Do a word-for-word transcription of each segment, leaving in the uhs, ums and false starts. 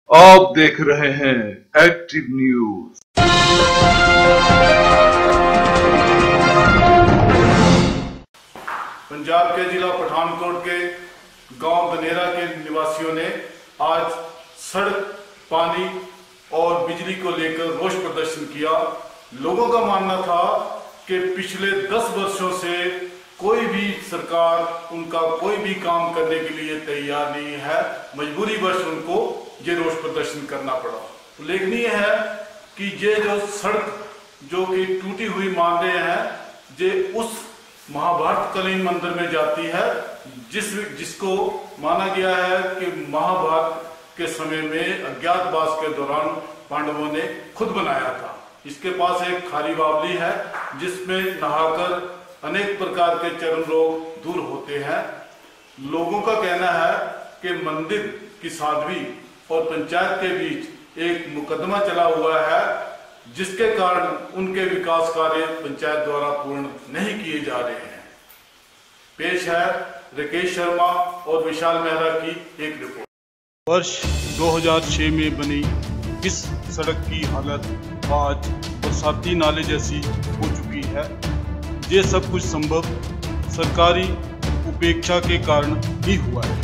आप देख रहे हैं एक्टिव न्यूज। पंजाब के जिला पठानकोट के गांव बनेरा के निवासियों ने आज सड़क, पानी और बिजली को लेकर रोष प्रदर्शन किया। लोगों का मानना था कि पिछले दस वर्षों से कोई भी सरकार उनका कोई भी काम करने के लिए तैयार नहीं है। मजबूरी वश उनको ये रोष प्रदर्शन करना पड़ा। उल्लेखनीय है कि ये जो सड़क जो कि टूटी हुई मान रहे हैं, ये उस महाभारत कालीन मंदिर में जाती है जिस जिसको माना गया है कि महाभारत के समय में अज्ञातवास के दौरान पांडवों ने खुद बनाया था। इसके पास एक खारी बावली है जिसमें नहाकर अनेक प्रकार के चर्म रोग दूर होते हैं। लोगों का कहना है कि मंदिर की साध्वी और पंचायत के बीच एक मुकदमा चला हुआ है जिसके कारण उनके विकास कार्य पंचायत द्वारा पूर्ण नहीं किए जा रहे हैं। पेश है राकेश शर्मा और विशाल मेहरा की एक रिपोर्ट। वर्ष दो हज़ार छह में बनी इस सड़क की हालत आज बरसाती नाले जैसी हो चुकी है। ये सब कुछ संभव सरकारी उपेक्षा के कारण ही हुआ है।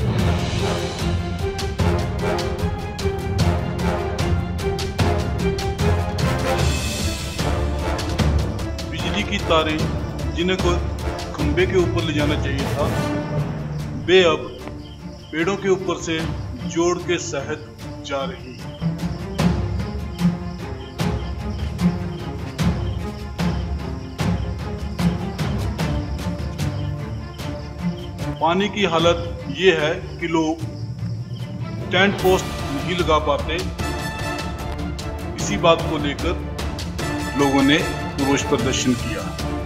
बिजली की तारें जिन्हें को खंबे के ऊपर ले जाना चाहिए था, वे अब पेड़ों के ऊपर से जोड़ के शहद जा रही है। पानी की हालत ये है कि लोग टेंट पोस्ट नहीं लगा पाते। इसी बात को लेकर लोगों ने रोष प्रदर्शन किया।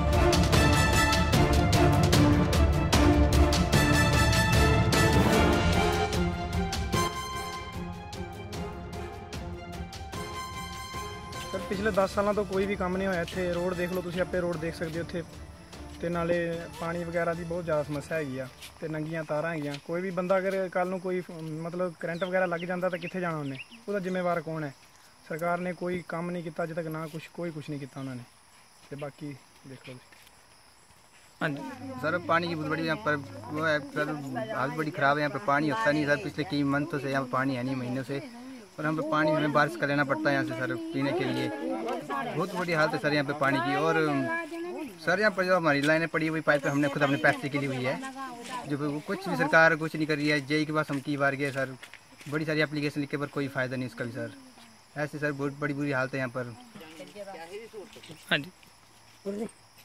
सर पिछले दस सालों तो कोई भी काम नहीं होया। इत्थे रोड देख लो, तुसीं आपे रोड देख सकते हो। इत्थे ते नाले पानी वगैरह की बहुत ज़्यादा समस्या हैगी आ ते नंगियां तारां हैगियां। कोई भी बंदा अगर कल नूं कोई मतलब करंट वगैरह लग जाता तो कित्थे जाना उन्हें? उसदा जिम्मेवार कौन है? सरकार ने कोई काम नहीं किया अजे तक, ना कुछ कोई कुछ नहीं किया उन्होंने। ते बाकी देख लो। हाँ जी सर, पानी की बहुत बड़ी यहाँ पर वो है सर, हालत बड़ी ख़राब है। यहाँ पर पानी होता नहीं सर, पिछले कई मंथों से यहाँ पर पानी है नहीं, महीनों से। और यहाँ पर पानी हमें बारिश का लेना पड़ता है यहाँ से सर पीने के लिए। बहुत बड़ी हालत है सर यहाँ पे पानी की। और सर यहाँ पर जो हमारी लाइनें पड़ी हुई पाइप हमने खुद अपने पैसे के लिए हुई है, जो कुछ भी सरकार कुछ नहीं कर रही है। जेई के पास हम कई बार गए सर, बड़ी सारी एप्लीकेशन लिखे पर कोई फ़ायदा नहीं उसका भी सर। ऐसे सर बहुत बड़ी बुरी हालत है यहाँ पर। हाँ जी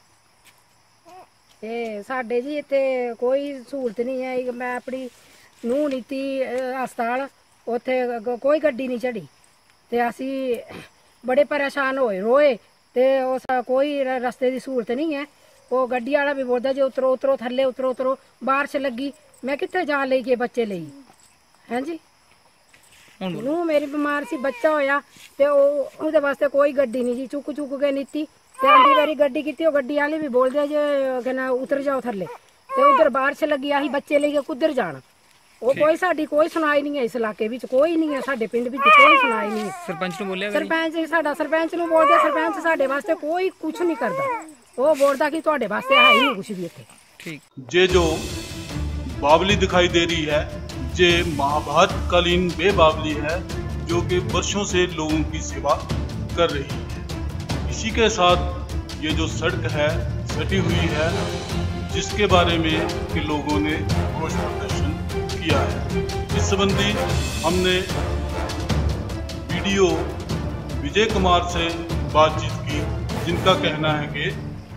ते साडे जी इत्थे कोई सहूलत नहीं है। मैं अपनी नूह नीति हस्पताल उत्थे कोई गड्डी नहीं चढ़ी ते असी बड़े परेशान होए रोए ते उस कोई रस्ते की सहूलत नहीं है। वो गड्डी वाला भी बोलता जो उतरो उतरो थल्ले उतरो उतरो, बारिश लगी मैं कितने जान ले गए बच्चे ले। हैं जी नूह मेरी बीमार सी, बच्चा होया ते ओहदे वास्ते कोई गड्डी नहीं जी। चुक चुक के नीति ते आंधी बारी गड्डी की, गड्डी वाले भी बोलते जे कहना उतर जाओ थल्ले ते उधर बारिश लगी आही बच्चे लेके कुधर जाना। वो कोई साडी कोई सुनाई नहीं है। इस इलाके विच कोई नहीं है, साडे पिंड विच कोई सुनाई नहीं है। सरपंच नूं बोलिया, सरपंच साडा सरपंच नूं बोलदे, सरपंच साडे वास्ते कोई कुछ नहीं करदा। वो बोलदा कि तुहाडे वास्ते है ही नहीं कुछ भी इत्थे। ठीक ये जो बावली दिखाई दे रही है, ये महाभारत कालीन वे बावली है जो कि वर्षों से लोगों की सेवा कर रही है। इसी के साथ ये जो सड़क है सटी हुई है, जिसके बारे में कि लोगों ने रोष प्रदर्शन किया है। इस संबंधी हमने वीडियो विजय कुमार से बातचीत की, जिनका कहना है कि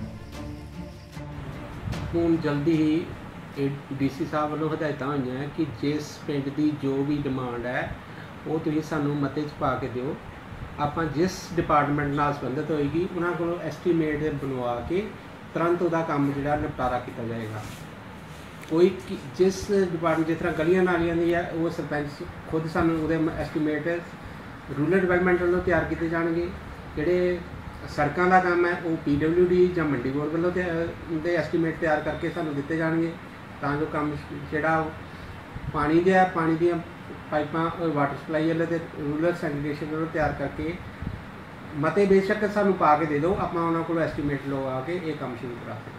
ਹੁਣ जल्दी ही डीसी साहब ਵੱਲੋਂ ਹਦਾਇਤਾਂ ਹੋਈਆਂ ਕਿ ਜਿਸ ਪਿੰਡ ਦੀ ਜੋ ਵੀ ਡਿਮਾਂਡ ਹੈ ਉਹ ਤੁਸੀਂ ਸਾਨੂੰ ਮਤੇ 'ਚ ਪਾ ਕੇ ਦਿਓ। ਆਪਾਂ ਜਿਸ ਡਿਪਾਰਟਮੈਂਟ ਨਾਲ ਸੰਬੰਧਿਤ ਹੋਏਗੀ ਉਹਨਾਂ ਕੋਲੋਂ ਐਸਟੀਮੇਟ ਬਣਵਾ ਕੇ ਤੁਰੰਤ ਉਹਦਾ ਕੰਮ ਜਿਹੜਾ ਨਿਪਟਾਰਾ ਕੀਤਾ ਜਾਏਗਾ। कोई जिस डिपार्टमेंट जिस तरह गलियां नालियां दी है वो सरपंच खुद सानू उहदे एस्टीमेट रूरल डिवेलपमेंट वालों तैयार किए जाएंगे। जिहड़े सड़कों का काम है वो पी डब्ल्यू डी या मंडी बोर्ड वालों दे एस्टीमेट तैयार करके सानू दिते जाएंगे, तां जो काम जिहड़ा पानी दे पानी दी ਪਾਈਪਾਂ ਵਾਟਰ ਸਪਲਾਈ ਵਾਲੇ ਤੇ ਰੂਰਲ ਸੈਨੀਟੇਸ਼ਨ ਵਾਲੇ ਤਿਆਰ ਕਰਕੇ ਮਤੇ ਬੇਸ਼ੱਕ ਸਾਨੂੰ ਪਾ ਕੇ ਦੇ ਦਿਓ, ਆਪਾਂ ਉਹਨਾਂ ਕੋਲ ਐਸਟੀਮੇਟ ਲਵਾ ਕੇ ਇਹ ਕੰਮ ਸ਼ੁਰੂ ਕਰਾ ਸਕਦੇ।